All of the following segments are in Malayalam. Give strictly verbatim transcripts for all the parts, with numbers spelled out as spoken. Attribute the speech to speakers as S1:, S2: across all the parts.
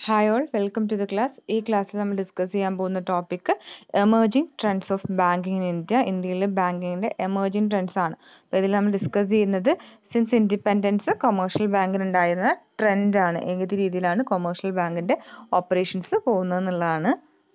S1: Hi all, welcome to the class. ഈ ക്ലാസ്സിൽ നമ്മൾ ഡിസ്കസ് ചെയ്യാൻ പോകുന്ന topic emerging trends of banking in India. ഇന്ത്യയിലെ ബാങ്കിങ്ങിൻ്റെ എമേർജിംഗ് ട്രെൻഡ്സ് ആണ്. അപ്പോൾ ഇതിൽ നമ്മൾ ഡിസ്കസ് ചെയ്യുന്നത് സിൻസ് ഇൻഡിപെൻഡൻസ് കൊമേഴ്ഷ്യൽ ബാങ്കിനുണ്ടായിരുന്ന ട്രെൻഡാണ്, ഏത് രീതിയിലാണ് കൊമേഴ്ഷ്യൽ ബാങ്കിൻ്റെ ഓപ്പറേഷൻസ് പോകുന്നത് എന്നുള്ളതാണ്.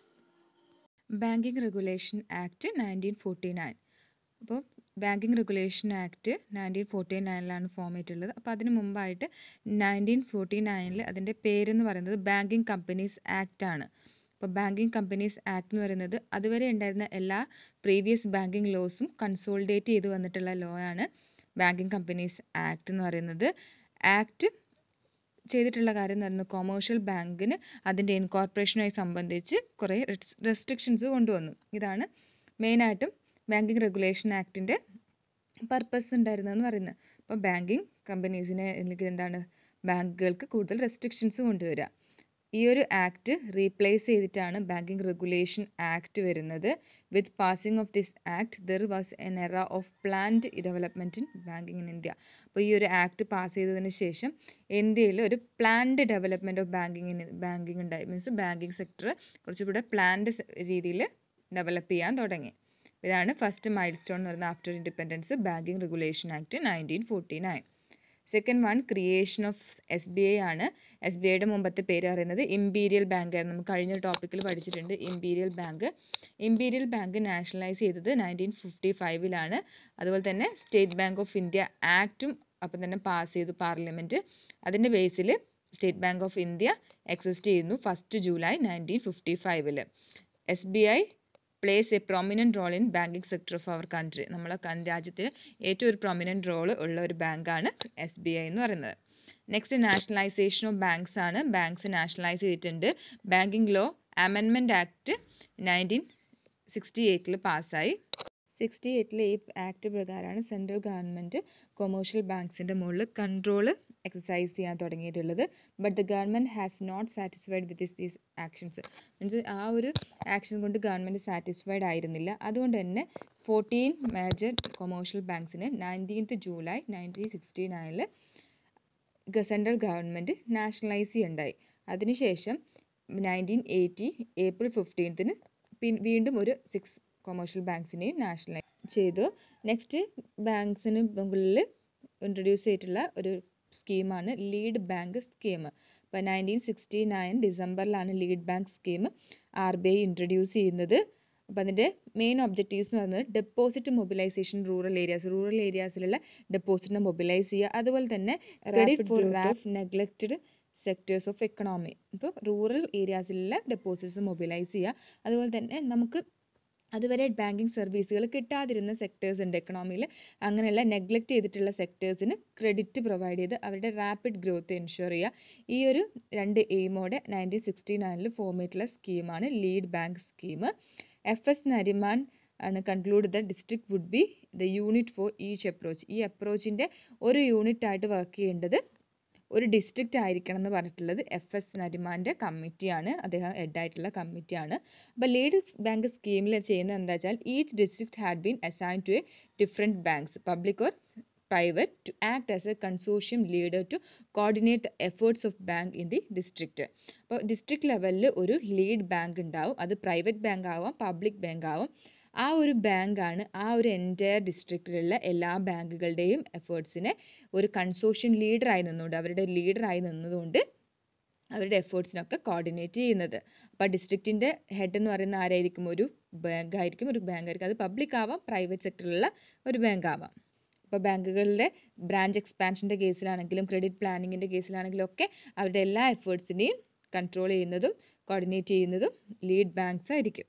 S2: Banking regulation act nineteen forty nine. അപ്പോൾ banking regulation act nineteen forty നയനിലാണ് ഫോം ചെയ്തിട്ടുള്ളത്. അപ്പോൾ അതിന് മുമ്പായിട്ട് നയൻറ്റീൻ ഫോർട്ടി നയനിൽ അതിൻ്റെ പേരെന്ന് പറയുന്നത് ബാങ്കിങ് കമ്പനീസ് ആക്ട് ആണ്. അപ്പോൾ ബാങ്കിങ് കമ്പനീസ് ആക്ട് എന്ന് പറയുന്നത് അതുവരെ ഉണ്ടായിരുന്ന എല്ലാ പ്രീവിയസ് ബാങ്കിങ് ലോസും കൺസോളിഡേറ്റ് ചെയ്ത് വന്നിട്ടുള്ള ലോ ആണ് ബാങ്കിങ് കമ്പനീസ് ആക്ട് എന്ന് പറയുന്നത്. ആക്ട് ചെയ്തിട്ടുള്ള കാര്യം എന്ന് പറയുന്നത് കൊമേഴ്ഷ്യൽ ബാങ്കിന് അതിൻ്റെ ഇൻകോർപ്പറേഷനുമായി സംബന്ധിച്ച് കുറേ റെസ്ട്രിക്ഷൻസ് കൊണ്ടുവന്നു. ഇതാണ് മെയിനായിട്ടും ബാങ്കിങ് റെഗുലേഷൻ ആക്ടിൻ്റെ പർപ്പസ് ഉണ്ടായിരുന്നതെന്ന് പറയുന്നത്. അപ്പോൾ ബാങ്കിങ് കമ്പനീസിനെ അല്ലെങ്കിൽ എന്താണ് ബാങ്കുകൾക്ക് കൂടുതൽ റെസ്ട്രിക്ഷൻസ് കൊണ്ടുവരിക. ഈ ഒരു ആക്ട് റീപ്ലേസ് ചെയ്തിട്ടാണ് ബാങ്കിങ് റെഗുലേഷൻ ആക്ട് വരുന്നത്. With passing of this act there was an era of planned development in banking in India. അപ്പോൾ ഈ ഒരു ആക്ട് പാസ് ചെയ്തതിന് ശേഷം ഇന്ത്യയിൽ ഒരു planned development of banking in banking ഉണ്ടായി. മീൻസ് ബാങ്കിങ് സെക്ടർ കുറച്ചുകൂടെ പ്ലാൻഡ് രീതിയിൽ ഡെവലപ്പ് ചെയ്യാൻ തുടങ്ങി. ഇതാണ് ഫസ്റ്റ് മൈൽ സ്റ്റോൺ എന്ന് പറയുന്നത് after independence banking regulation act nineteen forty nine. Second one creation of S B I ആണ്. എസ് ബി ഐയുടെ മുമ്പത്തെ പേര് പറയുന്നത് ഇമ്പീരിയൽ ബാങ്ക് ആയിരുന്നു. നമുക്ക് കഴിഞ്ഞ ടോപ്പിക്കിൽ പഠിച്ചിട്ടുണ്ട് imperial bank. Imperial bank nationalise ചെയ്തത് നയൻറ്റീൻ ഫിഫ്റ്റി ഫൈവിലാണ്. അതുപോലെ തന്നെ സ്റ്റേറ്റ് ബാങ്ക് ഓഫ് ഇന്ത്യ ആക്റ്റും അപ്പം തന്നെ പാസ് ചെയ്തു പാർലമെൻറ്റ്. അതിൻ്റെ ബേസിൽ state bank of India exist ചെയ്യുന്നു ഫസ്റ്റ് ജൂലൈ നയൻറ്റീൻ ഫിഫ്റ്റി ഫൈവിൽ. S B I plays a prominent role in banking sector of our country. നമ്മളെ രാജ്യത്തിൽ ഏറ്റവും ഒരു പ്രൊമിനൻറ്റ് റോൾ ഉള്ള ഒരു ബാങ്കാണ് എസ് ബി ഐ എന്ന് പറയുന്നത്. നെക്സ്റ്റ് നാഷണലൈസേഷൻ ഓഫ് ബാങ്ക്സ് ആണ്. ബാങ്ക്സ് നാഷണലൈസ് ചെയ്തിട്ടുണ്ട്. Banking law amendment act nineteen sixty എയ്റ്റിൽ പാസ്സായി. സിക്സ്റ്റി എയ്റ്റിലെ ഈ ആക്ട് പ്രകാരമാണ് സെൻട്രൽ ഗവൺമെൻറ് കൊമേഴ്ഷ്യൽ ബാങ്ക്സിൻ്റെ മുകളിൽ കൺട്രോൾ എക്സസൈസ് ചെയ്യാൻ തുടങ്ങിയിട്ടുള്ളത്. But the government has not satisfied with this these actions. Means ആ ഒരു ആക്ഷൻ കൊണ്ട് ഗവൺമെൻറ് സാറ്റിസ്ഫൈഡ് ആയിരുന്നില്ല. അതുകൊണ്ട് തന്നെ ഫോർട്ടീൻ മേജർ കൊമേഴ്ഷ്യൽ ബാങ്ക്സിന് നയൻറ്റീൻത്ത് ജൂലൈ നയൻറ്റീൻ സിക്സ്റ്റി നയനിൽ സെൻട്രൽ ഗവൺമെൻറ് നാഷണലൈസ് ചെയ്യുണ്ടായി. അതിനുശേഷം നയൻറ്റീൻ എയ്റ്റി ഏപ്രിൽ ഫിഫ്റ്റീൻത്തിന് വീണ്ടും ഒരു സിക്സ് കൊമേഴ്ഷ്യൽ ബാങ്ക്സിനെയും നാഷണലൈസ് ചെയ്തു. നെക്സ്റ്റ് ബാങ്ക്സിന് മുകളിൽ ഇൻട്രൊഡ്യൂസ് ചെയ്തിട്ടുള്ള ഒരു സ്കീമാണ് ലീഡ് ബാങ്ക് സ്കീം. അപ്പോൾ നയൻറ്റീൻ സിക്സ്റ്റി നയൻ ഡിസംബറിലാണ് lead bank scheme R B I introduce ചെയ്യുന്നത്. അപ്പോൾ അതിൻ്റെ മെയിൻ ഒബ്ജക്റ്റീവ്സ് എന്ന് പറയുന്നത് deposit mobilisation rural areas rural ഏരിയാസിലുള്ള ഡെപ്പോസിറ്റിനെ മൊബിലൈസ് ചെയ്യുക. അതുപോലെ തന്നെ credit for rough neglected sectors of economy. ഇപ്പോൾ റൂറൽ ഏരിയാസിലുള്ള ഡെപ്പോസിറ്റ്സ് മൊബിലൈസ് ചെയ്യുക. അതുപോലെ തന്നെ നമുക്ക് അതുവരെ ബാങ്കിങ് സർവീസുകൾ കിട്ടാതിരുന്ന സെക്ടേഴ്സ് ഉണ്ട് എക്കണോമിയിൽ. അങ്ങനെയുള്ള നെഗ്ലക്റ്റ് ചെയ്തിട്ടുള്ള സെക്ടേഴ്സിന് ക്രെഡിറ്റ് പ്രൊവൈഡ് ചെയ്ത് അവരുടെ റാപ്പിഡ് ഗ്രോത്ത് എൻഷുർ ചെയ്യുക. ഈ ഒരു രണ്ട് എയിമോടെ നയൻറ്റീൻ സിക്സ്റ്റി നയനിൽ ഫോം ചെയ്തിട്ടുള്ള സ്കീമാണ് lead bank scheme. F S Nariman ആണ് conclude the district would be the unit for each approach. ഈ അപ്രോച്ചിൻ്റെ ഒരു യൂണിറ്റ് ആയിട്ട് വർക്ക് ചെയ്യേണ്ടത് ഒരു ഡിസ്ട്രിക്റ്റ് ആയിരിക്കണം എന്ന് പറഞ്ഞിട്ടുള്ളത് എഫ് എസ് നരിമാൻ്റെ കമ്മിറ്റിയാണ്. അദ്ദേഹം ഹെഡായിട്ടുള്ള കമ്മിറ്റിയാണ്. അപ്പോൾ ലീഡ് ബാങ്ക് സ്കീമിൽ ചെയ്യുന്നത് എന്താ വെച്ചാൽ each district had been assign to a different banks public or private to act as a consortium leader to coordinate the efforts of bank in the district. അപ്പോൾ ഡിസ്ട്രിക്ട് ലെവലിൽ ഒരു ലീഡ് ബാങ്ക് ഉണ്ടാവും. അത് പ്രൈവറ്റ് ബാങ്ക് ആവാം പബ്ലിക് ബാങ്ക് ആവാം. ആ ഒരു ബാങ്കാണ് ആ ഒരു എൻറ്റയർ ഡിസ്ട്രിക്റ്റിലുള്ള എല്ലാ ബാങ്കുകളുടെയും എഫേർട്സിനെ ഒരു കൺസോർഷ്യം ലീഡറായി നിന്നുകൊണ്ട് അവരുടെ ലീഡറായി നിന്നതുകൊണ്ട് അവരുടെ എഫേർട്സിനൊക്കെ കോർഡിനേറ്റ് ചെയ്യുന്നത്. അപ്പോൾ ഡിസ്ട്രിക്റ്റിൻ്റെ ഹെഡ് എന്ന് പറയുന്ന ആരായിരിക്കും? ഒരു ബാങ്ക് ആയിരിക്കും. ഒരു ബാങ്ക് ആയിരിക്കും. അത് പബ്ലിക് ആവാം പ്രൈവറ്റ് സെക്ടറിലുള്ള ഒരു ബാങ്ക് ആവാം. ഇപ്പോൾ ബാങ്കുകളിലെ ബ്രാഞ്ച് എക്സ്പാൻഷൻ്റെ കേസിലാണെങ്കിലും ക്രെഡിറ്റ് പ്ലാനിങ്ങിൻ്റെ കേസിലാണെങ്കിലും ഒക്കെ അവരുടെ എല്ലാ എഫേർട്സിനെയും കൺട്രോൾ ചെയ്യുന്നതും കോർഡിനേറ്റ് ചെയ്യുന്നതും ലീഡ് ബാങ്ക്സ് ആയിരിക്കും.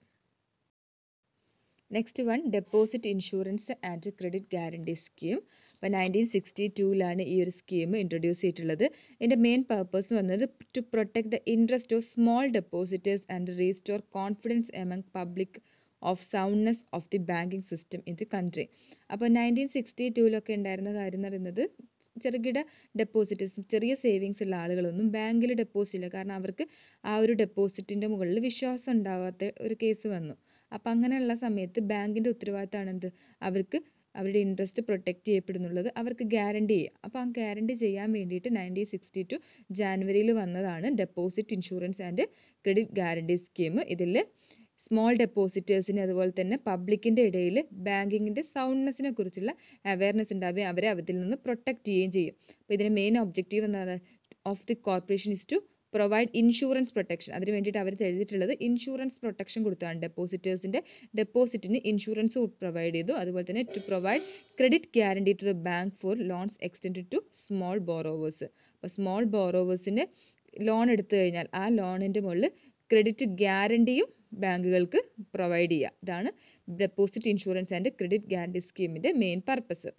S2: Next one deposit insurance and credit guarantee scheme. അപ്പോൾ നയൻറ്റീൻ സിക്സ്റ്റി ടൂവിലാണ് ഈ ഒരു സ്കീം ഇൻട്രൊഡ്യൂസ് ചെയ്തിട്ടുള്ളത്. ഇതിൻ്റെ മെയിൻ പർപ്പസ് എന്ന് പറയുന്നത് to protect the interest of small depositors and restore confidence among public of soundness of the banking system in the country. അപ്പോൾ നയൻറ്റീൻ സിക്സ്റ്റി ടൂവിലൊക്കെ ഉണ്ടായിരുന്ന കാര്യം എന്ന് പറയുന്നത് ചെറുകിട ഡെപ്പോസിറ്റേഴ്സ് ചെറിയ സേവിങ്സ് ഉള്ള ആളുകളൊന്നും ബാങ്കിൽ ഡെപ്പോസിറ്റ് ഇല്ല. കാരണം അവർക്ക് ആ ഒരു ഡെപ്പോസിറ്റിൻ്റെ മുകളിൽ വിശ്വാസം ഉണ്ടാവാത്ത ഒരു കേസ് വന്നു. അപ്പം അങ്ങനെയുള്ള സമയത്ത് ബാങ്കിൻ്റെ ഉത്തരവാദിത്തമാണ് എന്ത്? അവർക്ക് അവരുടെ ഇൻട്രസ്റ്റ് പ്രൊട്ടക്റ്റ് ചെയ്യപ്പെടുന്നുള്ളത് അവർക്ക് ഗ്യാരണ്ടി ചെയ്യുക. അപ്പോൾ ആ ഗ്യാരണ്ടി ചെയ്യാൻ വേണ്ടിയിട്ട് നയൻറ്റീൻ സിക്സ്റ്റി ടു ജാനുവരിയിൽ വന്നതാണ് deposit insurance and credit guarantee scheme. ഇതിൽ സ്മോൾ ഡെപ്പോസിറ്റേഴ്സിന് അതുപോലെ തന്നെ പബ്ലിക്കിൻ്റെ ഇടയിൽ ബാങ്കിങ്ങിൻ്റെ സൗണ്ട്നെസ്സിനെ കുറിച്ചുള്ള അവയർനെസ് ഉണ്ടാവുകയും അവരെ അതിൽ നിന്ന് പ്രൊട്ടക്റ്റ് ചെയ്യുകയും ചെയ്യും. അപ്പോൾ ഇതിൻ്റെ മെയിൻ ഒബ്ജക്റ്റീവ് എന്താണ്? Of the corporation is to provide insurance protection. അതിന് വേണ്ടിയിട്ട് അവർ എഴുതിയിട്ടുള്ളത് ഇൻഷുറൻസ് പ്രൊട്ടക്ഷൻ കൊടുത്താണ്. ഡെപ്പോസിറ്റേഴ്സിൻ്റെ ഡെപ്പോസിറ്റിന് ഇൻഷുറൻസ് പ്രൊവൈഡ് ചെയ്തു. അതുപോലെ തന്നെ to provide credit guarantee to the bank for loans extend to small borrowers. അപ്പോൾ സ്മോൾ ബോറോവേഴ്സിന് ലോൺ എടുത്തു കഴിഞ്ഞാൽ ആ ലോണിൻ്റെ മുകളിൽ ക്രെഡിറ്റ് ഗ്യാരണ്ടിയും ബാങ്കുകൾക്ക് പ്രൊവൈഡ് ചെയ്യുക. ഇതാണ് deposit insurance and credit guarantee സ്കീമിൻ്റെ മെയിൻ പർപ്പസ്.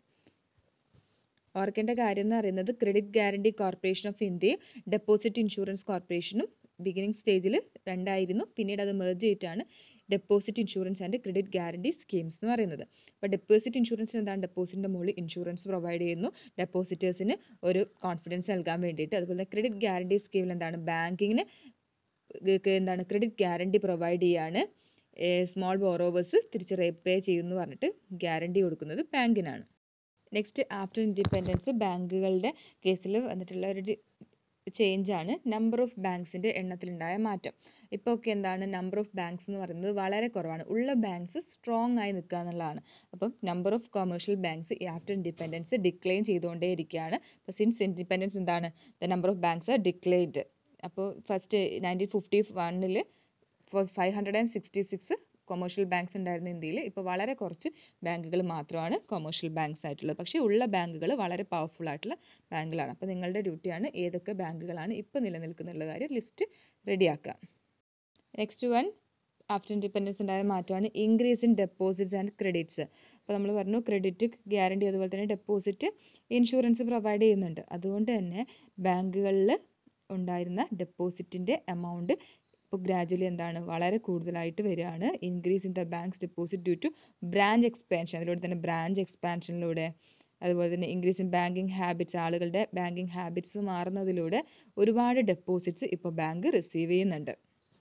S2: ഓർക്കേണ്ട കാര്യം എന്ന് പറയുന്നത് ക്രെഡിറ്റ് ഗ്യാരണ്ടി കോർപ്പറേഷൻ ഓഫ് ഇന്ത്യയും ഡെപ്പോസിറ്റ് ഇൻഷുറൻസ് കോർപ്പറേഷനും ബിഗിനിങ് സ്റ്റേജിൽ രണ്ടായിരുന്നു. പിന്നീട് അത് മെർജ് ചെയ്തിട്ടാണ് deposit insurance and credit guarantee schemes എന്ന് പറയുന്നത്. അപ്പോൾ ഡെപ്പോസിറ്റ് ഇൻഷുറൻസിന് എന്താണ്? ഡെപ്പോസിറ്റിൻ്റെ മുകളിൽ ഇൻഷുറൻസ് പ്രൊവൈഡ് ചെയ്യുന്നു ഡെപ്പോസിറ്റേഴ്സിന് ഒരു കോൺഫിഡൻസ് നൽകാൻ വേണ്ടിയിട്ട്. അതുപോലെ ക്രെഡിറ്റ് ഗ്യാരണ്ടി സ്കീമിൽ എന്താണ്? ബാങ്കിങ്ങിന് എന്താണ്? ക്രെഡിറ്റ് ഗ്യാരണ്ടി പ്രൊവൈഡ് ചെയ്യാണ്. സ്മോൾ ബോറോവേഴ്സ് തിരിച്ച് റീപേ ചെയ്യുമെന്ന് പറഞ്ഞിട്ട് ഗ്യാരണ്ടി കൊടുക്കുന്നത് ബാങ്കിനാണ്. നെക്സ്റ്റ് ആഫ്റ്റർ ഇൻഡിപെൻഡൻസ് ബാങ്കുകളുടെ കേസിൽ വന്നിട്ടുള്ള ഒരു ചേഞ്ചാണ് നമ്പർ ഓഫ് ബാങ്ക്സിൻ്റെ എണ്ണത്തിലുണ്ടായ മാറ്റം. ഇപ്പോൾ ഒക്കെ എന്താണ്? നമ്പർ ഓഫ് ബാങ്ക്സ് എന്ന് പറയുന്നത് വളരെ കുറവാണ്. ഉള്ള ബാങ്ക്സ് സ്ട്രോങ് ആയി നിൽക്കുക എന്നുള്ളതാണ്. അപ്പം number of commercial banks after independence decline ചെയ്തുകൊണ്ടേ ഇരിക്കുകയാണ്. അപ്പോൾ സിൻസ് ഇൻഡിപെൻഡൻസ് എന്താണ്? The number of banks are declined. അപ്പോൾ ഫസ്റ്റ് നയൻറ്റീൻ ഫിഫ്റ്റി വണ്ണിൽ five hundred and sixty six commercial banks ഉണ്ടായിരുന്ന ഇന്ത്യയിൽ ഇപ്പോൾ വളരെ കുറച്ച് ബാങ്കുകൾ മാത്രമാണ് കൊമേഴ്ഷ്യൽ ബാങ്ക്സ് ആയിട്ടുള്ളത്. പക്ഷേ ഉള്ള ബാങ്കുകൾ വളരെ പവർഫുൾ ആയിട്ടുള്ള ബാങ്കുകളാണ്. അപ്പോൾ നിങ്ങളുടെ ഡ്യൂട്ടിയാണ് ഏതൊക്കെ ബാങ്കുകളാണ് ഇപ്പോൾ നിലനിൽക്കുന്ന കാര്യം ലിസ്റ്റ് റെഡിയാക്കുക. നെക്സ്റ്റ് വൺ ആഫ്റ്റർ ഇൻഡിപെൻഡൻസ് ഉണ്ടായ മാറ്റമാണ് increase in deposits and credits. അപ്പോൾ നമ്മൾ പറഞ്ഞു ക്രെഡിറ്റ് ഗ്യാരണ്ടി അതുപോലെ തന്നെ ഡെപ്പോസിറ്റ് ഇൻഷുറൻസ് പ്രൊവൈഡ് ചെയ്യുന്നുണ്ട്. അതുകൊണ്ട് തന്നെ ബാങ്കുകളിൽ ഉണ്ടായിരുന്ന ഡെപ്പോസിറ്റിൻ്റെ എമൗണ്ട് ഇപ്പോൾ ഗ്രാജുവലി എന്താണ്? വളരെ കൂടുതലായിട്ട് വരികയാണ്. Increase in the banks deposit due to branch expansion. അതിലൂടെ തന്നെ ബ്രാഞ്ച് എക്സ്പാൻഷനിലൂടെ അതുപോലെ തന്നെ ഇൻക്രീസ് ഇൻ ബാങ്കിങ് ഹാബിറ്റ്സ്, ആളുകളുടെ ബാങ്കിങ് ഹാബിറ്റ്സ് മാറുന്നതിലൂടെ ഒരുപാട് ഡെപ്പോസിറ്റ്സ് ഇപ്പോൾ ബാങ്ക് റിസീവ് ചെയ്യുന്നുണ്ട്.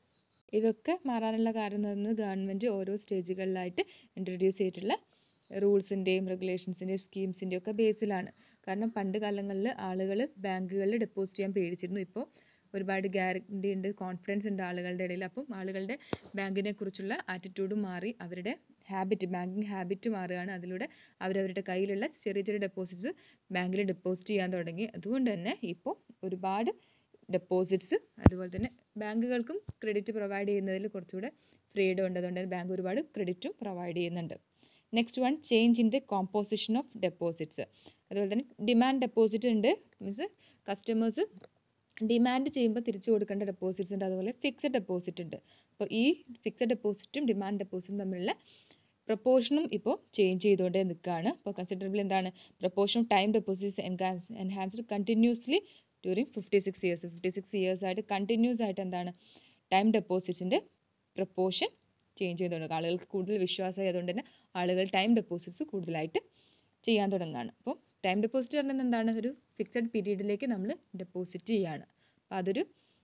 S2: ഇതൊക്കെ മാറാനുള്ള കാരണം എന്ന് പറയുന്നത് ഗവൺമെൻറ് ഓരോ സ്റ്റേജുകളിലായിട്ട് ഇൻട്രൊഡ്യൂസ് ചെയ്തിട്ടുള്ള റൂൾസിൻ്റെയും റെഗുലേഷൻസിൻ്റെയും സ്കീംസിൻ്റെയും ഒക്കെ ബേസിലാണ്. കാരണം പണ്ട് കാലങ്ങളിൽ ആളുകൾ ബാങ്കുകളിൽ ഡെപ്പോസിറ്റ് ചെയ്യാൻ പേടിച്ചിരുന്നു. ഇപ്പോൾ ഒരുപാട് ഗ്യാരണ്ടി ഉണ്ട്, കോൺഫിഡൻസ് ഉണ്ട് ആളുകളുടെ ഇടയിൽ. അപ്പം ആളുകളുടെ ബാങ്കിനെ കുറിച്ചുള്ള ആറ്റിറ്റ്യൂഡ് മാറി അവരുടെ ഹാബിറ്റ് ബാങ്കിങ് ഹാബിറ്റ് മാറുകയാണ്. അതിലൂടെ അവരവരുടെ കയ്യിലുള്ള ചെറിയ ചെറിയ ഡെപ്പോസിറ്റ്സ് ബാങ്കിൽ ഡെപ്പോസിറ്റ് ചെയ്യാൻ തുടങ്ങി. അതുകൊണ്ട് തന്നെ ഇപ്പോൾ ഒരുപാട് ഡെപ്പോസിറ്റ്സ് അതുപോലെ തന്നെ ബാങ്കുകൾക്കും ക്രെഡിറ്റ് പ്രൊവൈഡ് ചെയ്യുന്നതിൽ കുറച്ചുകൂടെ ഫ്രീഡം ഉണ്ട്. അതുകൊണ്ട് തന്നെ ബാങ്ക് ഒരുപാട് ക്രെഡിറ്റും പ്രൊവൈഡ് ചെയ്യുന്നുണ്ട്. Next one change in the composition of deposits. അതുപോലെ തന്നെ ഡിമാൻഡ് ഡെപ്പോസിറ്റ് ഉണ്ട്. മീൻസ് കസ്റ്റമേഴ്സ് ഡിമാൻഡ് ചെയ്യുമ്പോൾ തിരിച്ചു കൊടുക്കേണ്ട ഡെപ്പോസിറ്റ്സ് ഉണ്ട്. അതുപോലെ ഫിക്സഡ് ഡെപ്പോസിറ്റ് ഉണ്ട്. അപ്പോൾ ഈ ഫിക്സഡ് ഡെപ്പോസിറ്റും ഡിമാൻഡ് ഡെപ്പോസിറ്റും തമ്മിലുള്ള പ്രപ്പോർഷനും ഇപ്പോൾ ചേഞ്ച് ചെയ്തുകൊണ്ടേ നിൽക്കുകയാണ്. അപ്പോൾ കൺസിഡറബിൾ എന്താണ്? Proportion of time deposits enhance enhanced continuously during fifty six years fifty six years ആയിട്ട് കണ്ടിന്യൂസ് ആയിട്ട് എന്താണ്? ടൈം ഡെപ്പോസിറ്റ്സിൻ്റെ പ്രപ്പോർഷൻ ചേഞ്ച് ചെയ്തുകൊണ്ട് ആളുകൾക്ക് കൂടുതൽ വിശ്വാസമായി. അതുകൊണ്ട് തന്നെ ആളുകൾ ടൈം ഡെപ്പോസിറ്റ്സ് കൂടുതലായിട്ട് ചെയ്യാൻ തുടങ്ങുകയാണ്. അപ്പോൾ ടൈം ഡെപ്പോസിറ്റ് പറഞ്ഞാൽ എന്താണ്? ഒരു ഫിക്സഡ് പീരീഡിലേക്ക് നമ്മൾ ഡെപ്പോസിറ്റ് ചെയ്യുകയാണ്. അപ്പോൾ അതൊരു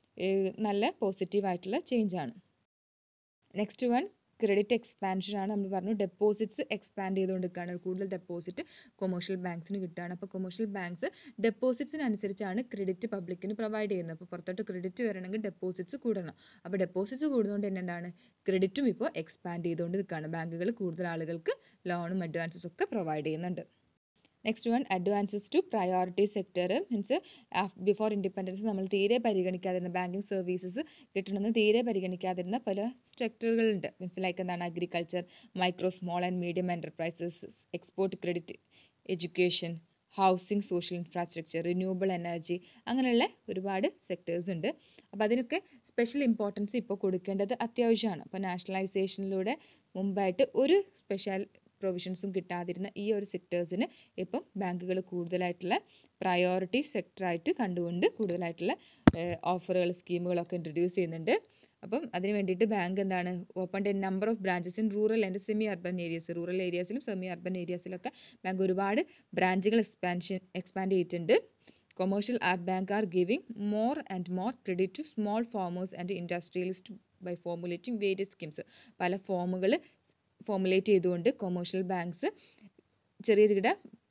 S2: നല്ല പോസിറ്റീവ് ആയിട്ടുള്ള ചേഞ്ച് ആണ്. നെക്സ്റ്റ് വൺ ക്രെഡിറ്റ് എക്സ്പാൻഷൻ ആണ്. നമ്മൾ പറഞ്ഞു ഡെപ്പോസിറ്റ്സ് എക്സ്പാൻഡ് ചെയ്തുകൊണ്ടിരിക്കുകയാണ്. കൂടുതൽ ഡെപ്പോസിറ്റ് കൊമേഴ്ഷ്യൽ ബാങ്ക്സിന് കിട്ടുകയാണ്. അപ്പോൾ കൊമേഴ്ഷ്യൽ ബാങ്ക്സ് ഡെപ്പോസിറ്റ്സിനനുസരിച്ചാണ് ക്രെഡിറ്റ് പബ്ലിക്കിന് പ്രൊവൈഡ് ചെയ്യുന്നത്. അപ്പോൾ പുറത്തോട്ട് ക്രെഡിറ്റ് വരണമെങ്കിൽ ഡെപ്പോസിറ്റ്സ് കൂടണം. അപ്പോൾ ഡെപ്പോസിറ്റ്സ് കൂടുന്നതുകൊണ്ട് തന്നെ എന്താണ്? ക്രെഡിറ്റും ഇപ്പോൾ എക്സ്പാൻഡ് ചെയ്തുകൊണ്ട് നിൽക്കുകയാണ്. ബാങ്കുകൾ കൂടുതൽ ആളുകൾക്ക് ലോണും അഡ്വാൻസസും ഒക്കെ പ്രൊവൈഡ് ചെയ്യുന്നുണ്ട്. Next one advances to priority sector. Means before independence നമ്മൾ തീരെ പരിഗണിക്കാതിരുന്ന ബാങ്കിങ് സർവീസസ് കിട്ടണമെന്ന് തീരെ പരിഗണിക്കാതിരുന്ന പല സെക്ടറുകളുണ്ട്. മീൻസ് ലൈക്ക് എന്താണ്? Agriculture, micro small and medium enterprises, export credit, education, housing, social infrastructure, renewable energy, അങ്ങനെയുള്ള ഒരുപാട് സെക്ടേഴ്സ് ഉണ്ട്. അപ്പോൾ അതിനൊക്കെ സ്പെഷ്യൽ ഇമ്പോർട്ടൻസ് ഇപ്പോൾ കൊടുക്കേണ്ടത് അത്യാവശ്യമാണ്. അപ്പോൾ നാഷണലൈസേഷനിലൂടെ മുമ്പായിട്ട് ഒരു സ്പെഷ്യൽ പ്രൊവിഷൻസും കിട്ടാതിരുന്ന ഈ ഒരു സെക്ടേഴ്സിന് ഇപ്പം ബാങ്കുകൾ കൂടുതലായിട്ടുള്ള പ്രയോറിറ്റി സെക്ടറായിട്ട് കണ്ടുകൊണ്ട് കൂടുതലായിട്ടുള്ള ഓഫറുകൾ സ്കീമുകളൊക്കെ ഇൻട്രൊഡ്യൂസ് ചെയ്യുന്നുണ്ട്. അപ്പം അതിന് വേണ്ടിയിട്ട് ബാങ്ക് എന്താണ്? Open a number of branches in rural and semi urban areas. Rural ഏരിയാസിലും സെമി അർബൻ ഏരിയാസിലൊക്കെ ബാങ്ക് ഒരുപാട് ബ്രാഞ്ചുകൾ എക്സ്പാൻഷൻ എക്സ്പാൻഡ് ചെയ്തിട്ടുണ്ട്. Commercial bank are giving more and more credit to small farmers and industrialist by formulating various schemes. പല ഫോമുകൾ ഫോർമുലേറ്റ് ചെയ്തുകൊണ്ട് കൊമേഴ്ഷ്യൽ ബാങ്ക്സ് ചെറിയ ചെറിയ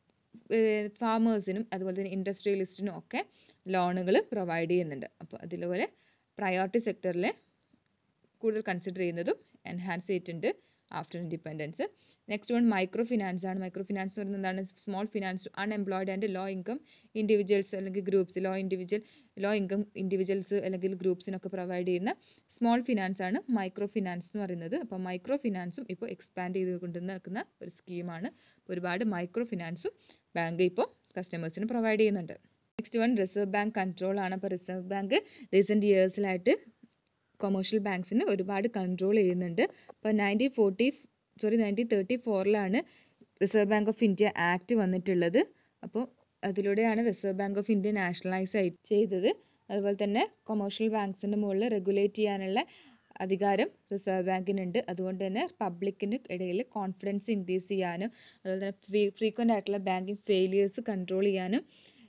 S2: ഫാമേഴ്സിനും അതുപോലെ തന്നെ ഇൻഡസ്ട്രിയലിസ്റ്റിനും ഒക്കെ ലോണുകൾ പ്രൊവൈഡ് ചെയ്യുന്നുണ്ട്. അപ്പോൾ അതുപോലെ പ്രയോറിറ്റി സെക്ടറിൽ കൂടുതൽ കൺസിഡർ ചെയ്യുന്നതും എൻഹാൻസ് ചെയ്തിട്ടുണ്ട് after independence. Next one micro finance ആണ്. മൈക്രോ ഫിനാൻസ് എന്ന് പറയുന്നത് എന്താണ്? Small finance unemployed and low income individuals അല്ലെങ്കിൽ groups, low individual low income individuals അല്ലെങ്കിൽ ഗ്രൂപ്പ്സിനൊക്കെ പ്രൊവൈഡ് ചെയ്യുന്ന സ്മോൾ ഫിനാൻസ് ആണ് മൈക്രോ ഫിനാൻസ് എന്ന് പറയുന്നത്. അപ്പോൾ മൈക്രോ ഫിനാൻസും ഇപ്പോൾ എക്സ്പാൻഡ് ചെയ്തുകൊണ്ട് നിൽക്കുന്ന ഒരു സ്കീമാണ്. ഒരുപാട് മൈക്രോ ഫിനാൻസും ബാങ്ക് ഇപ്പോൾ കസ്റ്റമേഴ്സിന് പ്രൊവൈഡ് ചെയ്യുന്നുണ്ട്. Next one reserve bank control ആണ്. അപ്പോൾ റിസർവ് ബാങ്ക് റീസെൻറ്റ് ഇയേഴ്സിലായിട്ട് കൊമേഴ്ഷ്യൽ ബാങ്ക്സിന് ഒരുപാട് കൺട്രോൾ ചെയ്യുന്നുണ്ട്. അപ്പോൾ nineteen forty sorry nineteen thirty ഫോറിലാണ് reserve bank of India act വന്നിട്ടുള്ളത്. അപ്പോൾ അതിലൂടെയാണ് reserve bank of India nationalise ആയി ചെയ്തത്. അതുപോലെ തന്നെ കൊമേഴ്ഷ്യൽ ബാങ്ക്സിൻ്റെ മുകളിൽ റെഗുലേറ്റ് ചെയ്യാനുള്ള അധികാരം റിസർവ് ബാങ്കിനുണ്ട്. അതുകൊണ്ട് തന്നെ പബ്ലിക്കിൻ്റെ ഇടയിൽ കോൺഫിഡൻസ് ഇൻക്രീസ് ചെയ്യാനും അതുപോലെ തന്നെ ഫ്രീക്വൻ്റ് ആയിട്ടുള്ള ബാങ്കിങ് ഫെയിലിയേഴ്സ് കൺട്രോൾ ചെയ്യാനും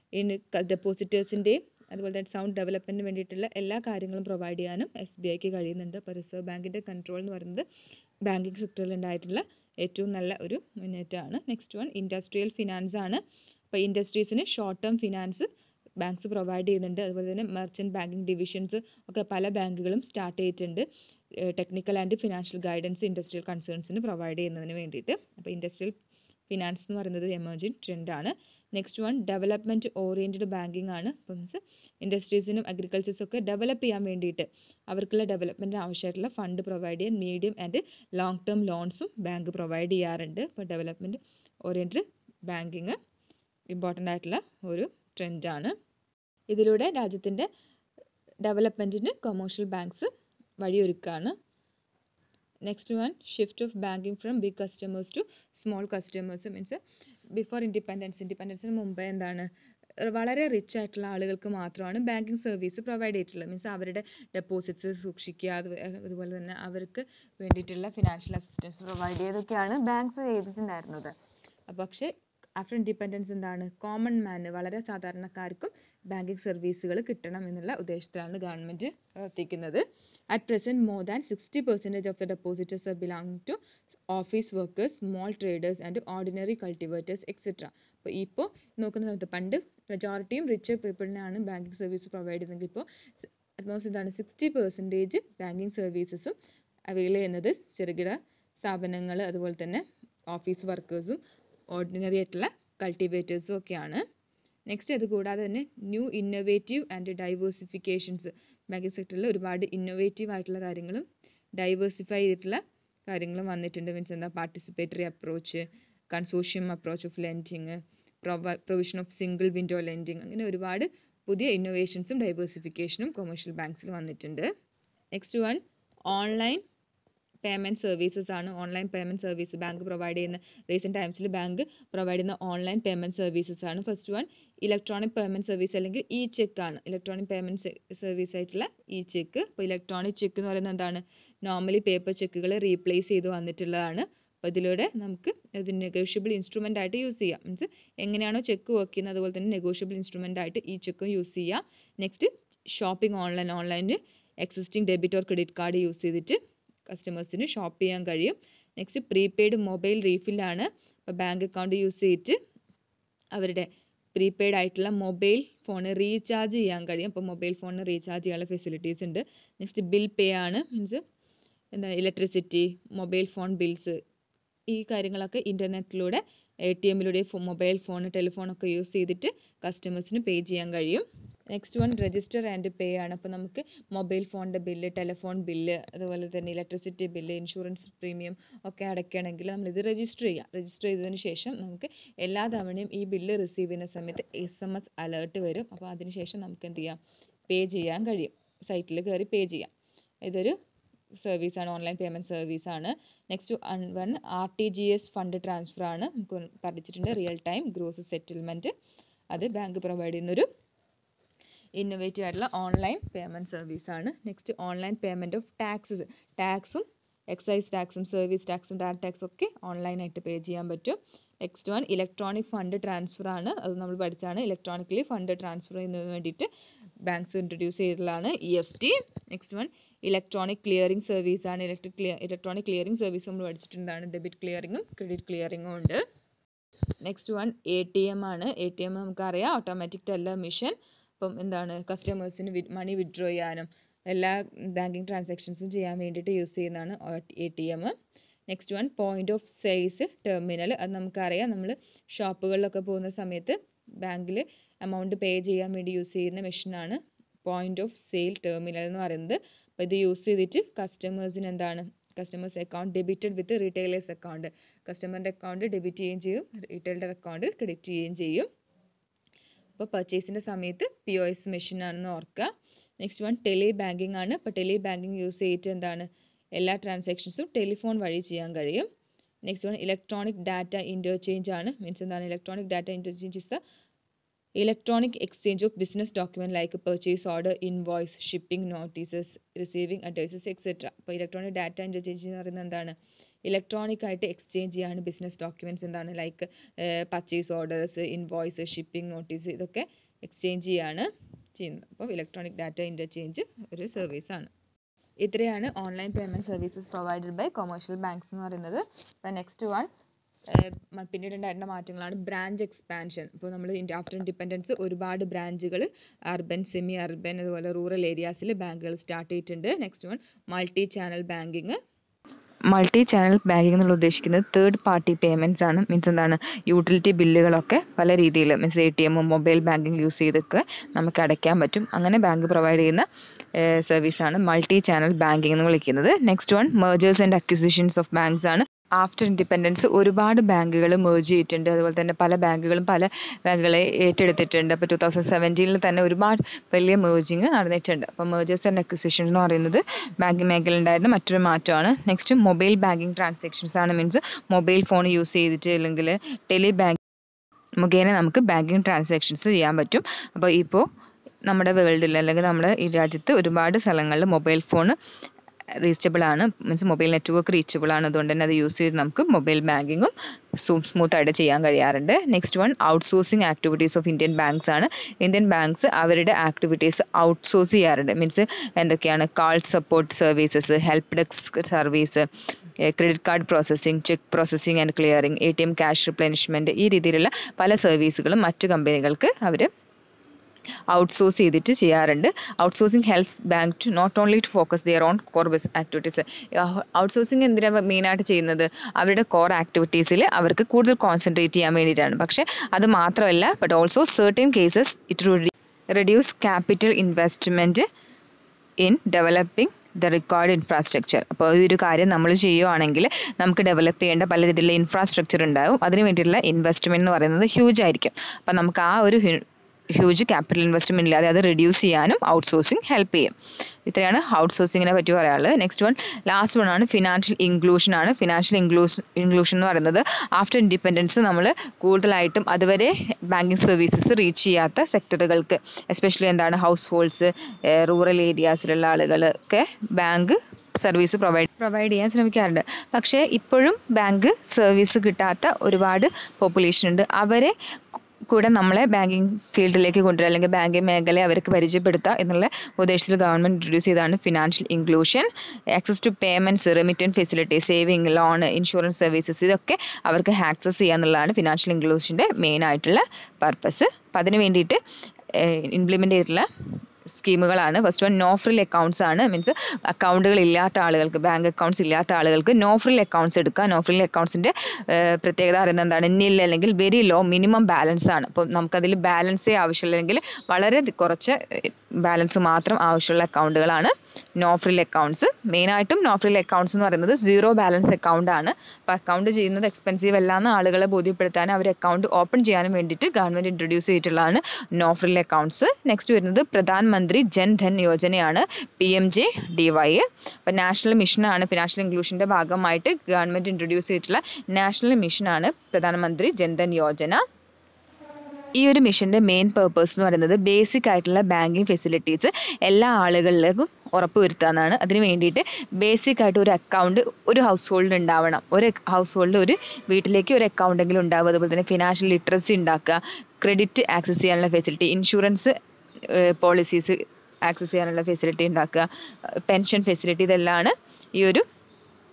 S2: ഡെപ്പോസിറ്റേഴ്സിൻ്റെയും അതുപോലെ തന്നെ സൗണ്ട് ഡെവലപ്മെൻറ്റിന് വേണ്ടിയിട്ടുള്ള എല്ലാ കാര്യങ്ങളും പ്രൊവൈഡ് ചെയ്യാനും എസ് ബി ഐക്ക് കഴിയുന്നുണ്ട്. അപ്പോൾ റിസർവ് ബാങ്കിൻ്റെ കൺട്രോൾ എന്ന് പറയുന്നത് ബാങ്കിങ് സെക്ടറിൽ ഉണ്ടായിട്ടുള്ള ഏറ്റവും നല്ല ഒരു മുന്നേറ്റമാണ്. നെക്സ്റ്റ് വൺ ഇൻഡസ്ട്രിയൽ ഫിനാൻസ് ആണ്. അപ്പോൾ ഇൻഡസ്ട്രീസിന് short term finance banks provide ചെയ്യുന്നുണ്ട്. അതുപോലെ തന്നെ മെർച്ചൻറ്റ് ബാങ്കിങ് ഡിവിഷൻസ് ഒക്കെ പല ബാങ്കുകളും സ്റ്റാർട്ട് ചെയ്തിട്ടുണ്ട്. Technical and financial guidance industrial കൺസേൺസിന് പ്രൊവൈഡ് ചെയ്യുന്നതിന് വേണ്ടിയിട്ട്. അപ്പോൾ ഇൻഡസ്ട്രിയൽ ഫിനാൻസ് എന്ന് പറയുന്നത് എമർജിങ് ട്രെൻഡാണ്. Next one development oriented banking ആണ്. അപ്പം മീൻസ് ഇൻഡസ്ട്രീസിനും അഗ്രികൾച്ചേഴ്സും ഒക്കെ ഡെവലപ്പ് ചെയ്യാൻ വേണ്ടിയിട്ട് അവർക്കുള്ള ഡെവലപ്മെൻറ്റിന് ആവശ്യമായിട്ടുള്ള ഫണ്ട് പ്രൊവൈഡ് ചെയ്യാൻ മീഡിയം ആൻഡ് ലോങ് ടേം ലോൺസും ബാങ്ക് പ്രൊവൈഡ് ചെയ്യാറുണ്ട്. അപ്പോൾ ഡെവലപ്മെൻറ്റ് ഓറിയൻറ്റഡ് ബാങ്കിങ് ഇമ്പോർട്ടൻ്റ് ആയിട്ടുള്ള ഒരു ട്രെൻഡാണ്. ഇതിലൂടെ രാജ്യത്തിൻ്റെ ഡെവലപ്മെൻറ്റിന് കൊമേഴ്ഷ്യൽ ബാങ്ക്സ് വഴിയൊരുക്കുകയാണ്. Next one shift of banking from big customers to small customers. Means before independence ഇൻഡിപെൻഡൻസിന് മുമ്പേ എന്താണ് വളരെ റിച്ച് ആയിട്ടുള്ള ആളുകൾക്ക് മാത്രമാണ് ബാങ്കിങ് സർവീസ് പ്രൊവൈഡ് ചെയ്തിട്ടുള്ളത്. മീൻസ് അവരുടെ ഡെപ്പോസിറ്റ്സ് സൂക്ഷിക്കുക, അത് അതുപോലെ തന്നെ അവർക്ക് വേണ്ടിയിട്ടുള്ള ഫിനാൻഷ്യൽ അസിസ്റ്റൻസ് പ്രൊവൈഡ് ചെയ്തൊക്കെയാണ് ബാങ്ക്സ് ചെയ്തിട്ടുണ്ടായിരുന്നത്. പക്ഷേ ആഫ്റ്റർ ഇൻഡിപെൻഡൻസ് എന്താണ് കോമൺ മാന് വളരെ സാധാരണക്കാർക്കും ബാങ്കിങ് സർവീസുകൾ കിട്ടണം എന്നുള്ള ഉദ്ദേശത്തിലാണ് ഗവൺമെൻറ് പ്രവർത്തിക്കുന്നത്. At present more than sixty percentage of the depositors are belong to office workers, small traders and ordinary cultivators etcetera. അപ്പോൾ ഇപ്പോൾ നോക്കുന്ന സമയത്ത് പണ്ട് മെജോറിറ്റിയും റിച്ച് പീപ്പിളിനാണ് ബാങ്കിങ് സർവീസ് പ്രൊവൈഡ് ചെയ്യുന്നത്. ഇപ്പോൾ അറ്റ്മോസ്റ്റ് എന്താണ് സിക്സ്റ്റി പെർസെൻറ്റേജ് ബാങ്കിങ് സർവീസസും അവൈൽ ചെയ്യുന്നത് ചെറുകിട സ്ഥാപനങ്ങൾ അതുപോലെ തന്നെ ഓഫീസ് വർക്കേഴ്സും ഓർഡിനറി ആയിട്ടുള്ള കൾട്ടിവേറ്റേഴ്സും ഒക്കെയാണ്. നെക്സ്റ്റ് അത് കൂടാതെ തന്നെ new innovative and diversifications banking സെക്ടറിൽ ഒരുപാട് ഇന്നോവേറ്റീവ് ആയിട്ടുള്ള കാര്യങ്ങളും ഡൈവേഴ്സിഫൈ ചെയ്തിട്ടുള്ള കാര്യങ്ങളും വന്നിട്ടുണ്ട്. മീൻസ് എന്താ participatory approach, consortium approach of lending, provision of single window lending, അങ്ങനെ ഒരുപാട് പുതിയ ഇന്നോവേഷൻസും ഡൈവേഴ്സിഫിക്കേഷനും കൊമേഴ്ഷ്യൽ ബാങ്ക്സിൽ വന്നിട്ടുണ്ട്. Next one online payment services ആണ്. Online payment service bank provide ചെയ്യുന്ന റീസെൻറ്റ് ടൈംസിൽ ബാങ്ക് പ്രൊവൈഡ് ചെയ്യുന്ന ഓൺലൈൻ പേയ്മെൻറ്റ് സർവീസസ് ആണ്. First one electronic payment service അല്ലെങ്കിൽ ഇ ചെക്ക് ആണ്. ഇലക്ട്രോണിക് പേയ്മെൻറ്റ് സർവീസ് ആയിട്ടുള്ള ഇ ചെക്ക്. അപ്പോൾ ഇലക്ട്രോണിക് ചെക്ക് എന്ന് പറയുന്നത് എന്താണ് നോർമലി പേപ്പർ ചെക്കുകളെ റീപ്ലേസ് ചെയ്ത് വന്നിട്ടുള്ളതാണ്. അപ്പോൾ ഇതിലൂടെ നമുക്ക് ഇത് നെഗോഷ്യബിൾ ഇൻസ്ട്രുമെൻ്റ് ആയിട്ട് യൂസ് ചെയ്യാം. മീൻസ് എങ്ങനെയാണോ ചെക്ക് വർക്ക് ചെയ്യുന്നത് അതുപോലെ തന്നെ നെഗോഷ്യബിൾ ഇൻസ്ട്രുമെൻ്റ് ആയിട്ട് ഈ ചെക്കും യൂസ് ചെയ്യാം. നെക്സ്റ്റ് ഷോപ്പിംഗ് ഓൺലൈൻ ഓൺലൈനിൽ existing debit or credit card use ചെയ്തിട്ട് കസ്റ്റമേഴ്സിന് ഷോപ്പ് ചെയ്യാൻ കഴിയും. നെക്സ്റ്റ് പ്രീപെയ്ഡ് മൊബൈൽ റീഫില്ലാണ്. അപ്പോൾ ബാങ്ക് അക്കൗണ്ട് യൂസ് ചെയ്തിട്ട് അവരുടെ പ്രീപെയ്ഡ് ആയിട്ടുള്ള മൊബൈൽ ഫോൺ റീചാർജ് ചെയ്യാൻ കഴിയും. അപ്പോൾ മൊബൈൽ ഫോണിന് റീചാർജ് ചെയ്യാനുള്ള ഫെസിലിറ്റീസ് ഉണ്ട്. നെക്സ്റ്റ് ബിൽ പേ ആണ്. മീൻസ് എന്താ ഇലക്ട്രിസിറ്റി, മൊബൈൽ ഫോൺ ബിൽസ്, ഈ കാര്യങ്ങളൊക്കെ ഇൻ്റർനെറ്റിലൂടെ എ ടി എമ്മിലൂടെ മൊബൈൽ ഫോൺ ടെലിഫോണൊക്കെ യൂസ് ചെയ്തിട്ട് കസ്റ്റമേഴ്സിന് പേ ചെയ്യാൻ കഴിയും. Next one register and pay ആണ്. അപ്പോൾ നമുക്ക് മൊബൈൽ ഫോണിൻ്റെ ബില്ല്, ടെലിഫോൺ ബില്ല്, അതുപോലെ തന്നെ ഇലക്ട്രിസിറ്റി ബില്ല്, ഇൻഷുറൻസ് പ്രീമിയം ഒക്കെ അടയ്ക്കണമെങ്കിൽ നമ്മളിത് രജിസ്റ്റർ ചെയ്യാം. രജിസ്റ്റർ ചെയ്തതിന് ശേഷം നമുക്ക് എല്ലാ തവണയും ഈ ബില്ല് റിസീവ് ചെയ്യുന്ന സമയത്ത് എസ് എം എസ് അലേർട്ട് വരും. അപ്പോൾ അതിന് ശേഷം നമുക്ക് എന്ത് ചെയ്യാം, പേ ചെയ്യാൻ കഴിയും. സൈറ്റിൽ കയറി പേ ചെയ്യാം. ഇതൊരു സർവീസാണ്, ഓൺലൈൻ പേയ്മെൻറ്റ് സർവീസാണ്. Next one R T G S fund transfer ആണ്. നമുക്ക് പഠിച്ചിട്ടുണ്ട് റിയൽ ടൈം ഗ്രോസ് സെറ്റിൽമെൻറ്റ്. അത് ബാങ്ക് പ്രൊവൈഡ് ചെയ്യുന്നൊരു ഇന്നോവേറ്റീവ് ആയിട്ടുള്ള ഓൺലൈൻ പേയ്മെൻറ്റ് സർവീസാണ്. Next online payment of taxes, ടാക്സും എക്സൈസ് ടാക്സും സർവീസ് ടാക്സും ഡയറക്റ്റ് ടാക്സും ഒക്കെ ഓൺലൈനായിട്ട് പേ ചെയ്യാൻ പറ്റും. Next one electronic fund transfer ആണ്. അത് നമ്മൾ പഠിച്ചാണ്. ഇലക്ട്രോണിക്കലി ഫണ്ട് ട്രാൻസ്ഫർ ചെയ്യുന്നതിന് വേണ്ടിയിട്ട് ബാങ്ക്സ് ഇൻട്രൊഡ്യൂസ് ചെയ്തിട്ടുള്ളതാണ് E F T. Next one electronic clearing service ആണ്. ഇലക്ട്രിക് ഇലക്ട്രോണിക് ക്ലിയറിംഗ് സർവീസ് നമ്മൾ പഠിച്ചിട്ടുണ്ടാണ്. ഡെബിറ്റ് ക്ലിയറിംഗും ക്രെഡിറ്റ് ക്ലിയറിംഗും ഉണ്ട്. Next one A T M ആണ്. എ ടി എം നമുക്കറിയാം ഓട്ടോമാറ്റിക് ടെല്ലർ മെഷീൻ. അപ്പം എന്താണ് കസ്റ്റമേഴ്സിന് മണി വിഡ്രോ ചെയ്യാനും എല്ലാ ബാങ്കിങ് ട്രാൻസാക്ഷൻസും ചെയ്യാൻ വേണ്ടിയിട്ട് യൂസ് ചെയ്യുന്നതാണ് A T M. Next one point of sales terminal. അത് നമുക്കറിയാം നമ്മൾ ഷോപ്പുകളിലൊക്കെ പോകുന്ന സമയത്ത് ബാങ്കിൽ എമൗണ്ട് പേ ചെയ്യാൻ വേണ്ടി യൂസ് ചെയ്യുന്ന മെഷീനാണ് പോയിന്റ് ഓഫ് സെയിൽ ടെർമിനൽ എന്ന് പറയുന്നത്. അപ്പോൾ ഇത് യൂസ് ചെയ്തിട്ട് കസ്റ്റമേഴ്സിന് എന്താണ് customers account debited with retailers account, കസ്റ്റമറിൻ്റെ അക്കൗണ്ട് ഡെബിറ്റ് ചെയ്യുകയും ചെയ്യും, റീറ്റെയിലർ അക്കൗണ്ട് ക്രെഡിറ്റ് ചെയ്യുകയും ചെയ്യും. അപ്പോൾ പർച്ചേസിൻ്റെ സമയത്ത് പി ഒ എസ് മെഷീൻ ആണെന്ന് ഓർക്കുക. നെക്സ്റ്റ് വൺ ടെലി ബാങ്കിങ് ആണ്. അപ്പോൾ ടെലി ബാങ്കിങ് യൂസ് ചെയ്തിട്ട് എന്താണ് എല്ലാ ട്രാൻസാക്ഷൻസും ടെലിഫോൺ വഴി ചെയ്യാൻ കഴിയും. Next one electronic data interchange ആണ്. മീൻസ് എന്താണ് electronic data interchange is the electronic exchange of business document like purchase order, invoice, shipping notices, receiving advices etcetera. അപ്പോൾ ഇലക്ട്രോണിക് ഡാറ്റ ഇൻ്റർചേഞ്ച് എന്ന് പറയുന്നത് എന്താണ് ഇലക്ട്രോണിക് ആയിട്ട് എക്സ്ചേഞ്ച് ചെയ്യാണ് ബിസിനസ് ഡോക്യുമെന്റ്സ് എന്താണ് like purchase orders, invoice, shipping notice ഇതൊക്കെ എക്സ്ചേഞ്ച് ചെയ്യാണ് ചെയ്യുന്നത്. അപ്പോൾ ഇലക്ട്രോണിക് ഡാറ്റ ഇൻ്റർചേഞ്ച് ഒരു സർവീസാണ്. ഇത്രയാണ് online payment services provided by commercial banks എന്ന് പറയുന്നത്. അപ്പോൾ നെക്സ്റ്റ് വൺ പിന്നീട് ഉണ്ടായിരുന്ന മാറ്റങ്ങളാണ് ബ്രാഞ്ച് എക്സ്പാൻഷൻ. ഇപ്പോൾ നമ്മൾ ആഫ്റ്റർ ഇൻഡിപെൻഡൻസ് ഒരുപാട് ബ്രാഞ്ചുകൾ അർബൻ, സെമി അർബൻ അതുപോലെ റൂറൽ ഏരിയാസിൽ ബാങ്കുകൾ സ്റ്റാർട്ട് ചെയ്തിട്ടുണ്ട്. Next one multi channel banking.
S1: Multi channel banking എന്നുള്ള ഉദ്ദേശിക്കുന്നത് തേർഡ് പാർട്ടി പേയ്മെൻറ്റ്സ് ആണ്. മീൻസ് എന്താണ് യൂട്ടിലിറ്റി ബില്ലുകളൊക്കെ പല രീതിയിൽ മീൻസ് എ ടി എമ്മും മൊബൈൽ ബാങ്കിങ് യൂസ് ചെയ്തൊക്കെ നമുക്ക് അടയ്ക്കാൻ പറ്റും. അങ്ങനെ ബാങ്ക് പ്രൊവൈഡ് ചെയ്യുന്ന സർവീസാണ് മൾട്ടി ചാനൽ ബാങ്കിങ് എന്ന് വിളിക്കുന്നത്. Next one mergers and acquisitions of banks ആണ്. ആഫ്റ്റർ ഇൻഡിപെൻഡൻസ് ഒരുപാട് ബാങ്കുകൾ മെർജ് ചെയ്തിട്ടുണ്ട്. അതുപോലെ തന്നെ പല ബാങ്കുകളും പല ബാങ്കുകളെ ഏറ്റെടുത്തിട്ടുണ്ട്. അപ്പോൾ ടു തൗസൻഡ് സെവൻറ്റീനിൽ തന്നെ ഒരുപാട് വലിയ മെർജിങ് നടന്നിട്ടുണ്ട്. അപ്പോൾ മെർജേഴ്സ് ആൻഡ് അക്വിസിഷൻ എന്ന് പറയുന്നത് ബാങ്കിങ് മേഖലയിൽ ഉണ്ടായിരുന്ന മറ്റൊരു മാറ്റമാണ്. നെക്സ്റ്റ് മൊബൈൽ ബാങ്കിങ് ട്രാൻസാക്ഷൻസ് ആണ്. മീൻസ് മൊബൈൽ ഫോൺ യൂസ് ചെയ്തിട്ട് അല്ലെങ്കിൽ ടെലി ബാങ്ക് മുഖേന നമുക്ക് ബാങ്കിങ് ട്രാൻസാക്ഷൻസ് ചെയ്യാൻ പറ്റും. അപ്പോൾ ഇപ്പോൾ നമ്മുടെ വേൾഡിൽ അല്ലെങ്കിൽ നമ്മുടെ ഈ രാജ്യത്ത് ഒരുപാട് സ്ഥലങ്ങളിൽ മൊബൈൽ ഫോൺ റീച്ചബിൾ ആണ്. മീൻസ് മൊബൈൽ നെറ്റ്വർക്ക് റീച്ചബിൾ ആണ്. അതുകൊണ്ട് തന്നെ അത് യൂസ് ചെയ്ത് നമുക്ക് മൊബൈൽ ബാങ്കിങ്ങും സ്മൂത്ത് ആയിട്ട് ചെയ്യാൻ കഴിയാറുണ്ട്. Next one outsourcing activities of Indian banks ആണ്. ഇന്ത്യൻ ബാങ്ക്സ് അവരുടെ ആക്ടിവിറ്റീസ് ഔട്ട്സോഴ്സ് ചെയ്യാറുണ്ട്. മീൻസ് എന്തൊക്കെയാണ് call support services, help desk service, credit card processing, cheque processing and clearing, A T M cash replenishment, ഈ രീതിയിലുള്ള പല സർവീസുകളും മറ്റു കമ്പനികൾക്ക് അവർ ഔട്ട്സോഴ്സ് ചെയ്തിട്ട് ചെയ്യാറുണ്ട്. Outsourcing helps bank to not only to focus their on core activities. Outsourcing എന്തിനാണ് മെയിനായിട്ട് ചെയ്യുന്നത് അവരുടെ കോർ ആക്ടിവിറ്റീസിൽ അവർക്ക് കൂടുതൽ കോൺസെൻട്രേറ്റ് ചെയ്യാൻ വേണ്ടിയിട്ടാണ്. പക്ഷേ അത് മാത്രമല്ല but also certain cases it reduce capital investment in developing the required infrastructure. അപ്പോൾ ഈ ഒരു കാര്യം നമ്മൾ ചെയ്യുവാണെങ്കിൽ നമുക്ക് ഡെവലപ്പ് ചെയ്യേണ്ട പല രീതിയിലുള്ള ഇൻഫ്രാസ്ട്രക്ചർ ഉണ്ടാവും. അതിന് വേണ്ടിയിട്ടുള്ള ഇൻവെസ്റ്റ്മെൻറ്റ് എന്ന് പറയുന്നത് ഹ്യൂജ് ആയിരിക്കും. അപ്പോൾ നമുക്ക് ആ ഒരു ഹ്യൂജ് ക്യാപിറ്റൽ ഇൻവെസ്റ്റ്മെൻറ്റ് ഇല്ലാതെ അത് റെഡ്യൂസ് ചെയ്യാനും ഔട്ട്സോഴ്സിങ് ഹെൽപ്പ് ചെയ്യും. ഇത്രയാണ് ഔട്ട്സോഴ്സിങ്ങിനെ പറ്റി പറയാനുള്ളത്. നെക്സ്റ്റ് വൺ ലാസ്റ്റ് വൺ ആണ് ഫിനാൻഷ്യൽ ഇൻക്ലൂഷൻ ആണ്. ഫിനാൻഷ്യൽ ഇൻക്ലൂഷൻ ഇൻക്ലൂഷൻ എന്ന് പറയുന്നത് ആഫ്റ്റർ ഇൻഡിപെൻഡൻസ് നമ്മൾ കൂടുതലായിട്ടും അതുവരെ ബാങ്കിങ് സർവീസസ് റീച്ച് ചെയ്യാത്ത സെക്ടറുകൾക്ക് എസ്പെഷ്യലി എന്താണ് ഹൗസ് ഹോൾഡ്സ്, റൂറൽ ഏരിയാസിലുള്ള ആളുകളൊക്കെ ബാങ്ക് സർവീസ് പ്രൊവൈഡ് പ്രൊവൈഡ് ചെയ്യാൻ ശ്രമിക്കാറുണ്ട്. പക്ഷേ ഇപ്പോഴും ബാങ്ക് സർവീസ് കിട്ടാത്ത ഒരുപാട് പോപ്പുലേഷൻ ഉണ്ട്. അവരെ കൂടെ നമ്മളെ ബാങ്കിങ് ഫീൽഡിലേക്ക് കൊണ്ടുവരിക അല്ലെങ്കിൽ ബാങ്കിങ് മേഖലയെ അവർക്ക് പരിചയപ്പെടുത്തുക എന്നുള്ള ഉദ്ദേശത്തിൽ ഗവൺമെൻറ് ഇൻട്രൊഡ്യൂസ് ചെയ്തതാണ് financial inclusion. Access to payments, remittance facility, saving, loan, insurance services ഇതൊക്കെ അവർക്ക് ആക്സസ് ചെയ്യുക എന്നുള്ളതാണ് ഫിനാൻഷ്യൽ ഇൻക്ലൂഷൻ്റെ മെയിൻ ആയിട്ടുള്ള പർപ്പസ്. അപ്പം അതിന് വേണ്ടിയിട്ട് ഇംപ്ലിമെൻ്റ് ചെയ്തിട്ടുള്ള സ്കീമുകളാണ്. First one no frill accounts ആണ്. മീൻസ് അക്കൗണ്ടുകൾ ഇല്ലാത്ത ആളുകൾക്ക്, ബാങ്ക് അക്കൗണ്ട്സ് ഇല്ലാത്ത ആളുകൾക്ക് നോ ഫ്രിൽ അക്കൗണ്ട്സ് എടുക്കുക. നോ ഫ്രിൽ അക്കൗണ്ട്സിൻ്റെ പ്രത്യേകത പറയുന്നത് എന്താണ് നിൽ അല്ലെങ്കിൽ വെരി ലോ മിനിമം ബാലൻസ് ആണ്. അപ്പോൾ നമുക്കതിൽ ബാലൻസേ ആവശ്യമില്ലെങ്കിൽ വളരെ കുറച്ച് ബാലൻസ് മാത്രം ആവശ്യമുള്ള അക്കൗണ്ടുകളാണ് നോ ഫ്രിൽ അക്കൗണ്ട്സ്. മെയിനായിട്ടും നോ ഫ്രിൽ അക്കൗണ്ട്സ് എന്ന് പറയുന്നത് സീറോ ബാലൻസ് അക്കൗണ്ട് ആണ്. അപ്പോൾ അക്കൗണ്ട് ചെയ്യുന്നത് എക്സ്പെൻസീവ് അല്ലാന്ന് ആളുകളെ ബോധ്യപ്പെടുത്താനും അവർ അക്കൗണ്ട് ഓപ്പൺ ചെയ്യാനും വേണ്ടിയിട്ട് ഗവൺമെൻറ് ഇൻട്രൊഡ്യൂസ് ചെയ്തിട്ടുള്ളതാണ് നോ ഫ്രിൽ അക്കൗണ്ട്സ്. നെക്സ്റ്റ് വരുന്നത് പ്രധാൻ മന്ത്രി ജൻ ധൻ യോജനയാണ്, P M J D Y. അപ്പോൾ നാഷണൽ മിഷനാണ് ഫിനാൻഷ്യൽ ഇൻക്ലൂഷൻ്റെ ഭാഗമായിട്ട് ഗവൺമെൻറ് ഇൻട്രൊഡ്യൂസ് ചെയ്തിട്ടുള്ള നാഷണൽ മിഷനാണ് പ്രധാനമന്ത്രി ജൻ ധൻ യോജന. ഈ ഒരു മിഷൻ്റെ മെയിൻ പേർപ്പസ് എന്ന് പറയുന്നത് ബേസിക് ആയിട്ടുള്ള ബാങ്കിങ് ഫെസിലിറ്റീസ് എല്ലാ ആളുകളിലേക്കും ഉറപ്പുവരുത്തുക എന്നാണ്. അതിന് വേണ്ടിയിട്ട് ബേസിക് ആയിട്ട് ഒരു അക്കൗണ്ട് ഒരു ഹൗസ് ഹോൾഡിൽ ഉണ്ടാവണം. ഒരു ഹൗസ് ഹോൾഡിൽ ഒരു വീട്ടിലേക്ക് ഒരു അക്കൗണ്ടെങ്കിലും ഉണ്ടാവുക. അതുപോലെ തന്നെ ഫിനാൻഷ്യൽ ലിറ്ററസി ഉണ്ടാക്കുക, ക്രെഡിറ്റ് ആക്സസ് ചെയ്യാനുള്ള ഫെസിലിറ്റി, ഇൻഷുറൻസ് പോളിസീസ് ആക്സസ് ചെയ്യാനുള്ള ഫെസിലിറ്റി ഉണ്ടാക്കുക, പെൻഷൻ ഫെസിലിറ്റി, ഇതെല്ലാമാണ് ഈ ഒരു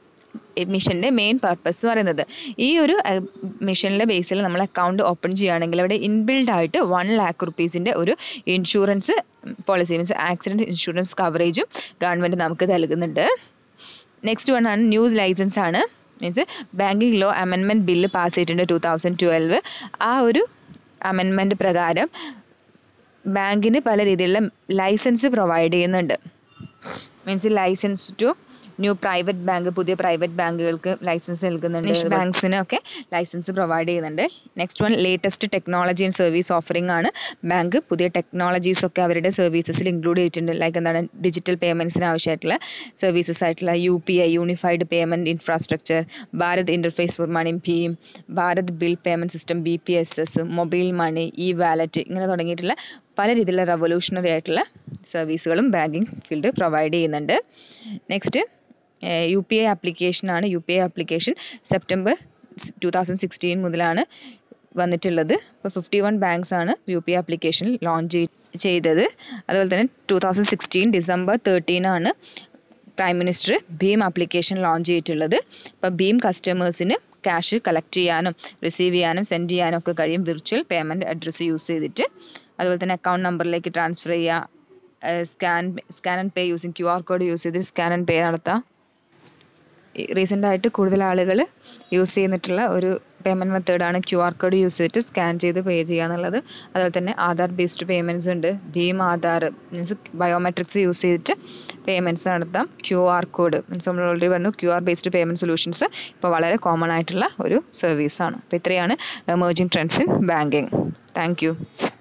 S1: മിഷൻ്റെ മെയിൻ പർപ്പസ് എന്ന് പറയുന്നത്. ഈ ഒരു മിഷനിലെ ബേസിൽ നമ്മൾ അക്കൗണ്ട് ഓപ്പൺ ചെയ്യുകയാണെങ്കിൽ അവിടെ ഇൻബിൽഡ് ആയിട്ട് വൺ ലാക്ക് റുപ്പീസിൻ്റെ ഒരു insurance policy means accident insurance കവറേജും ഗവൺമെൻറ് നമുക്ക് നൽകുന്നുണ്ട്. നെക്സ്റ്റ് വൺ ആണ് ന്യൂസ് ലൈസൻസ് ആണ്. മീൻസ് banking law amendment bill pass ചെയ്തിട്ടുണ്ട് ടു തൗസൻഡ് ട്വൽവ്. ആ ഒരു അമെൻമെൻറ്റ് പ്രകാരം ബാങ്കിന് പല രീതിയിലുള്ള ലൈസൻസ് പ്രൊവൈഡ് ചെയ്യുന്നുണ്ട്. Means licence to new private bank, പുതിയ പ്രൈവറ്റ് ബാങ്കുകൾക്ക് ലൈസൻസ് നൽകുന്നുണ്ട്. ബാങ്ക്സിനൊക്കെ ലൈസൻസ് പ്രൊവൈഡ് ചെയ്യുന്നുണ്ട്. Next one latest technology and service offering ആണ്. ബാങ്ക് പുതിയ ടെക്നോളജീസ് ഒക്കെ അവരുടെ സർവീസസിൽ ഇൻക്ലൂഡ് ചെയ്തിട്ടുണ്ട്. ലൈക്ക് എന്താണ് ഡിജിറ്റൽ പേയ്മെൻറ്റ്സിന് ആവശ്യമായിട്ടുള്ള സർവീസസ് ആയിട്ടുള്ള U P I unified payment infrastructure, Bharat interface for money P, Bharat bill payment system B P S S, mobile money, e wallet ഇങ്ങനെ തുടങ്ങിയിട്ടുള്ള പല രീതിയിലുള്ള റവല്യൂഷണറി ആയിട്ടുള്ള സർവീസുകളും ബാങ്കിങ് ഫീൽഡ് പ്രൊവൈഡ് ചെയ്യുന്നുണ്ട്. നെക്സ്റ്റ് യു പി ഐ ആപ്ലിക്കേഷനാണ്. U P I application September two thousand sixteen മുതലാണ് വന്നിട്ടുള്ളത്. ഇപ്പോൾ ഫിഫ്റ്റി വൺ ബാങ്ക്സ് ആണ് U P I application launch ചെയ്തത്. അതുപോലെ തന്നെ to thousand sixteen December thirteen ആണ് prime minister Bhim application launch ചെയ്തിട്ടുള്ളത്. അപ്പോൾ ഭീം കസ്റ്റമേഴ്സിന് ക്യാഷ് കളക്ട് ചെയ്യാനും റിസീവ് ചെയ്യാനും സെൻഡ് ചെയ്യാനും ഒക്കെ കഴിയും വിർച്വൽ പേയ്മെൻറ്റ് അഡ്രസ്സ് യൂസ് ചെയ്തിട്ട്. അതുപോലെ തന്നെ അക്കൗണ്ട് നമ്പറിലേക്ക് ട്രാൻസ്ഫർ ചെയ്യുക, scan scan and pay using Q R code use ചെയ്ത് സ്കാൻ ആൻഡ് പേ നടത്താം. റീസെൻ്റ് ആയിട്ട് കൂടുതൽ ആളുകൾ യൂസ് ചെയ്തിട്ടുള്ള ഒരു പേയ്മെൻറ്റ് മെത്തേഡാണ് ക്യു ആർ കോഡ് യൂസ് ചെയ്തിട്ട് സ്കാൻ ചെയ്ത് പേ ചെയ്യുക എന്നുള്ളത്. അതുപോലെ തന്നെ ആധാർ ബേസ്ഡ് പേയ്മെൻറ്റ്സ് ഉണ്ട്. Bhim Aadhaar means biometrics use ചെയ്തിട്ട് പേയ്മെൻറ്റ്സ് നടത്താം. ക്യു ആർ കോഡ് മീൻസ് നമ്മൾ ഓൾറെഡി പറഞ്ഞു Q R based payment solutions ഇപ്പോൾ വളരെ കോമൺ ആയിട്ടുള്ള ഒരു സർവീസാണ്. അപ്പോൾ ഇത്രയാണ് emerging trends in banking. Thank U.